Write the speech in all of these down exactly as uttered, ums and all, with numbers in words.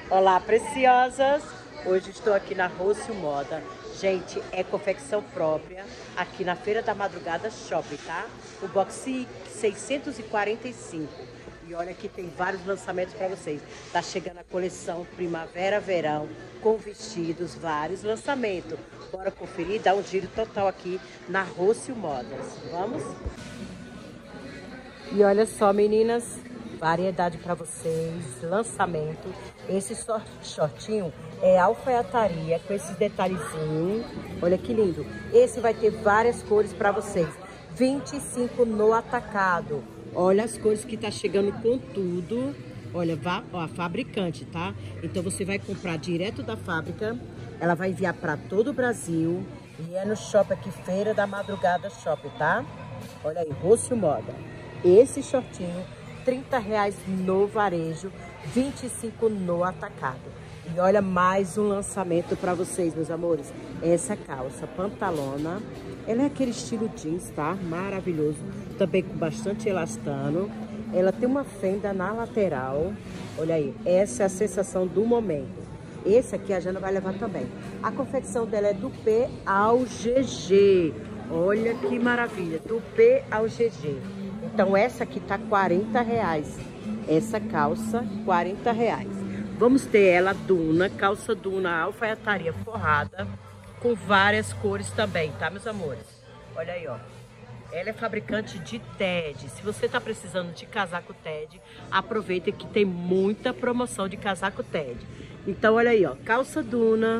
Olá, preciosas! Hoje estou aqui na Rocio Moda. Gente, é confecção própria aqui na Feira da Madrugada Shopping, tá? O box seiscentos e quarenta e cinco. E olha que tem vários lançamentos para vocês. Tá chegando a coleção Primavera-Verão com vestidos, vários lançamentos. Bora conferir, dar um giro total aqui na Rocio Modas. Vamos? E olha só, meninas, variedade para vocês, lançamento. Esse shortinho é alfaiataria com esses detalhezinhos. Olha que lindo. Esse vai ter várias cores para vocês. vinte e cinco no atacado. Olha as cores que tá chegando com tudo. Olha, ó, a fabricante, tá? Então você vai comprar direto da fábrica. Ela vai enviar para todo o Brasil. E é no shopping aqui, Feira da Madrugada Shopping, tá? Olha aí, Rocio Moda. Esse shortinho, trinta reais no varejo, vinte e cinco no atacado. E olha mais um lançamento para vocês, meus amores. Essa calça pantalona, ela é aquele estilo jeans, tá? Maravilhoso. Também com bastante elastano. Ela tem uma fenda na lateral. Olha aí, essa é a sensação do momento. Esse aqui a Jana vai levar também. A confecção dela é do P ao G G. Olha que maravilha, do P ao G G. Então essa aqui tá quarenta reais. Essa calça, quarenta reais. Vamos ter ela Duna, calça Duna, alfaiataria forrada, com várias cores também, tá, meus amores? Olha aí, ó. Ela é fabricante de T E D. Se você tá precisando de casaco T E D, aproveita que tem muita promoção de casaco T E D. Então, olha aí, ó. Calça Duna,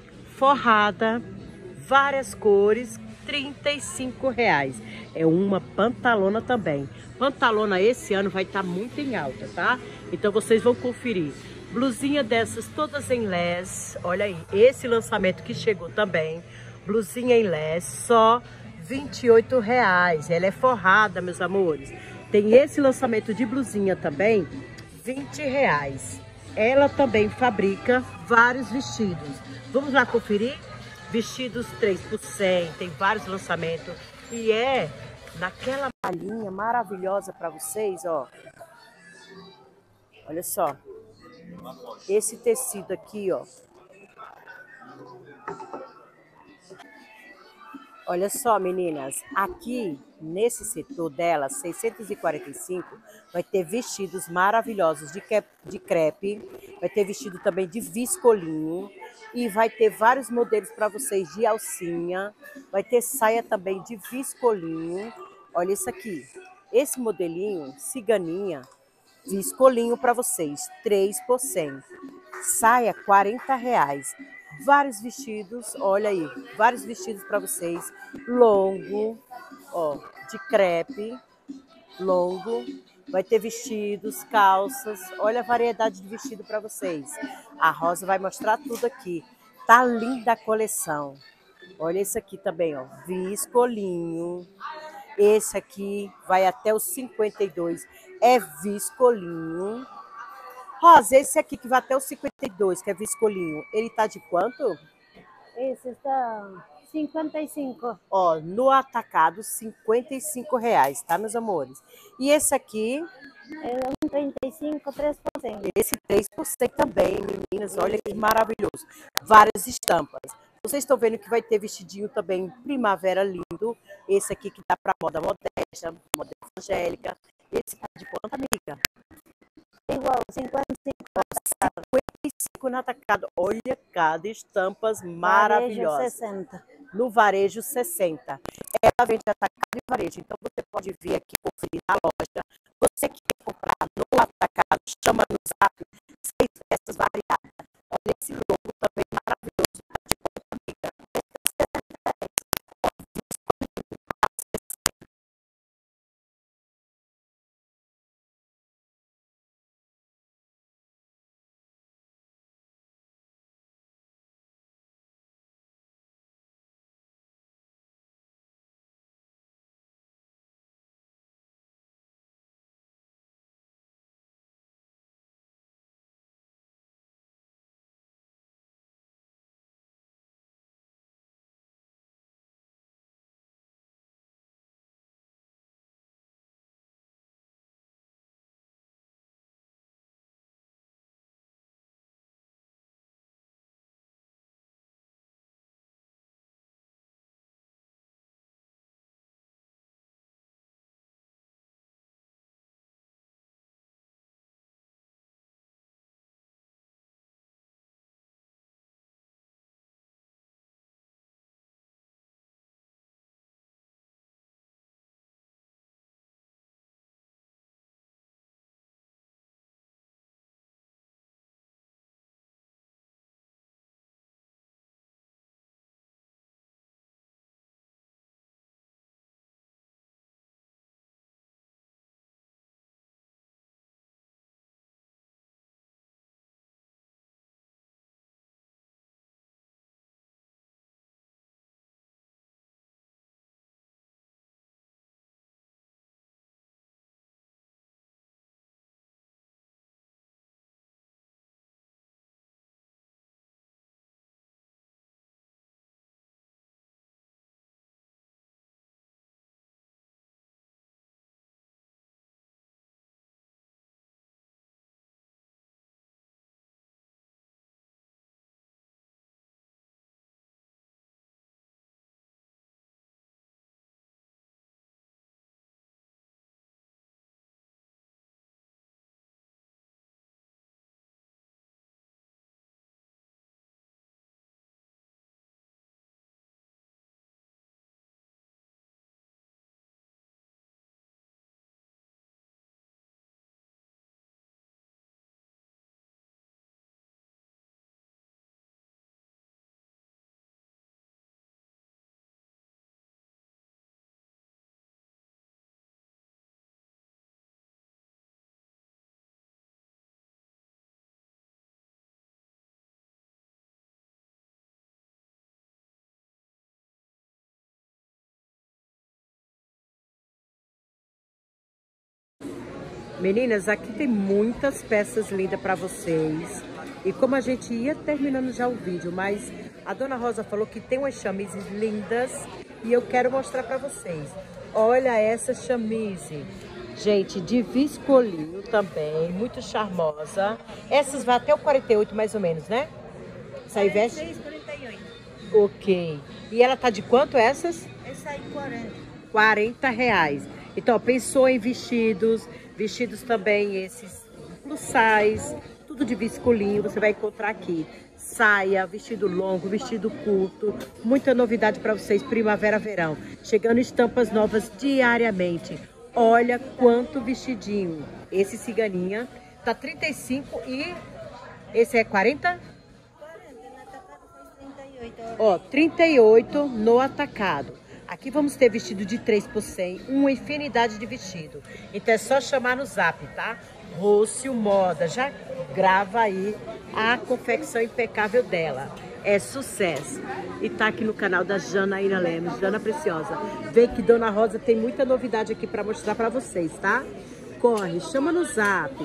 forrada, várias cores, trinta e cinco reais. É uma pantalona também. Pantalona esse ano vai estar tá muito em alta, tá? Então vocês vão conferir. Blusinha dessas todas em lés. Olha aí, esse lançamento que chegou também. Blusinha em lés, só vinte e oito reais. Ela é forrada, meus amores. Tem esse lançamento de blusinha também, vinte reais. Ela também fabrica vários vestidos. Vamos lá conferir? Vestidos três por cem, tem vários lançamentos. E é naquela malhinha maravilhosa para vocês, ó. Olha só. Esse tecido aqui, ó. Olha só, meninas. Aqui, nesse setor dela, seiscentos e quarenta e cinco, vai ter vestidos maravilhosos de de crepe. Vai ter vestido também de viscolinho. E vai ter vários modelos para vocês de alcinha. Vai ter saia também de viscolinho. Olha isso aqui. Esse modelinho, ciganinha, viscolinho para vocês, três por cento. Saia, quarenta reais. Vários vestidos, olha aí, vários vestidos para vocês. Longo, ó, de crepe, longo. Vai ter vestidos, calças. Olha a variedade de vestido para vocês. A Rosa vai mostrar tudo aqui. Tá linda a coleção. Olha esse aqui também, ó, viscolinho. Esse aqui vai até os cinquenta e dois. É viscolinho. Rosa, esse aqui que vai até os cinquenta e dois, que é viscolinho, ele tá de quanto? Esse está cinquenta e cinco. Ó, no atacado, cinquenta e cinco reais, tá, meus amores? E esse aqui? É um trinta e cinco, três por cento. Esse três por cento também, meninas, olha que maravilhoso. Várias estampas. Vocês estão vendo que vai ter vestidinho também primavera lindo. Esse aqui que dá pra moda modesta, moda evangélica. Esse tá de quanto, amiga? Igual, cinquenta e cinco. cinquenta e cinco no atacado. Olha cada estampas Varejo maravilhosas. sessenta. No varejo, sessenta. Ela vende atacado e varejo. Então você pode vir aqui conferir na loja. Você que quer comprar no atacado, chama no zap. Seis peças variadas. Olha esse logo também maravilhoso. Tá de quanto, amiga? Meninas, aqui tem muitas peças lindas para vocês. E como a gente ia terminando já o vídeo, mas a Dona Rosa falou que tem umas chamises lindas e eu quero mostrar para vocês. Olha essa chamise. Gente, de viscolinho também, muito charmosa. Essas vai até o quarenta e oito mais ou menos, né? Essa aí veste? quarenta e seis, quarenta e oito. Ok. E ela tá de quanto essas? Essa aí quarenta. quarenta reais. Então, ó, pensou em vestidos, vestidos também esses plus size, tudo de viscolinho, você vai encontrar aqui. Saia, vestido longo, vestido curto, muita novidade para vocês, primavera, verão. Chegando estampas novas diariamente. Olha quanto vestidinho. Esse ciganinha tá trinta e cinco e esse é quarenta? quarenta, na atacado faz trinta e oito. Ó, trinta e oito no atacado. Aqui vamos ter vestido de três por cem, uma infinidade de vestido. Então é só chamar no zap, tá? Rócio Moda, já grava aí a confecção impecável dela. É sucesso. E tá aqui no canal da Janaína Lemos, Jana Preciosa. Vê que Dona Rosa tem muita novidade aqui para mostrar para vocês, tá? Corre, chama no zap.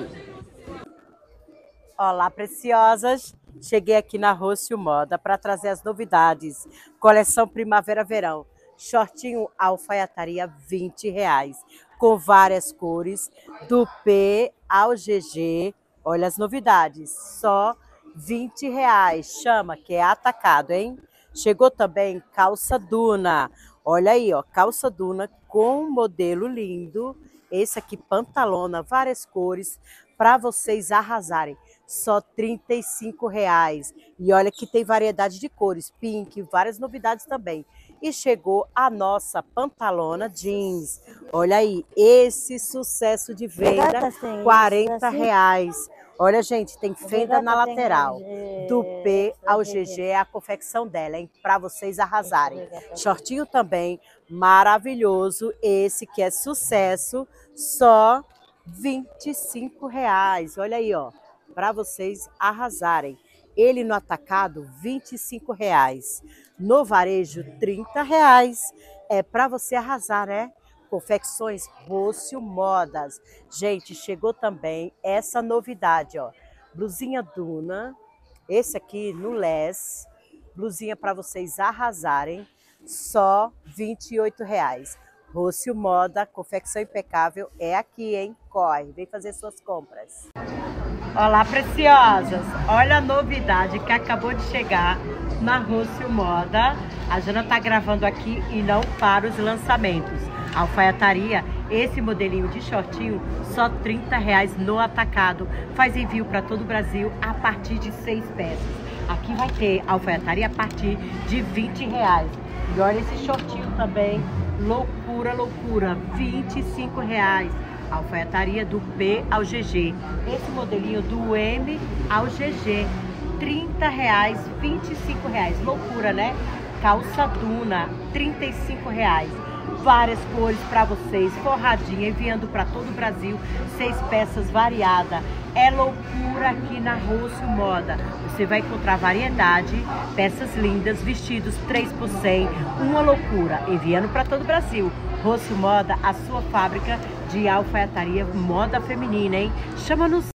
Olá, preciosas. Cheguei aqui na Rócio Moda para trazer as novidades. Coleção Primavera-Verão. Shortinho alfaiataria vinte reais, com várias cores, do P ao G G. Olha as novidades, só vinte reais. Chama que é atacado, hein? Chegou também calça Duna. Olha aí, ó, calça Duna com modelo lindo. Esse aqui, pantalona, várias cores, para vocês arrasarem. Só trinta e cinco reais. E olha que tem variedade de cores, pink, várias novidades também. E chegou a nossa pantalona jeans. Olha aí, esse sucesso de venda, quarenta reais. Olha, gente, tem fenda na lateral. Do P ao G G é a confecção dela, hein? Para vocês arrasarem. Shortinho também, maravilhoso. Esse que é sucesso, só vinte e cinco reais. Olha aí, ó, para vocês arrasarem. Ele no atacado, vinte e cinco reais. No varejo, trinta reais. É para você arrasar, né? Confecções Rócio Modas. Gente, chegou também essa novidade, ó. Blusinha Duna. Esse aqui no Les. Blusinha para vocês arrasarem. Só vinte e oito reais. Rócio Moda, confecção impecável. É aqui, hein? Corre, vem fazer suas compras. Olá, preciosas! Olha a novidade que acabou de chegar na Rócio Moda. A Jana tá gravando aqui e não para os lançamentos. Alfaiataria, esse modelinho de shortinho, só trinta reais no atacado. Faz envio para todo o Brasil a partir de seis peças. Aqui vai ter alfaiataria a partir de vinte reais. E olha esse shortinho também, loucura, loucura, vinte e cinco reais. Alfaiataria do P ao G G. Esse modelinho do M ao G G, trinta reais, vinte e cinco reais. Loucura, né? Calça Duna, trinta e cinco reais. Várias cores para vocês, forradinha, enviando para todo o Brasil, seis peças variadas. É loucura aqui na Rócio Moda. Você vai encontrar variedade, peças lindas, vestidos três por cem, uma loucura, enviando para todo o Brasil. Rócio Moda, a sua fábrica de alfaiataria moda feminina, hein? Chama nos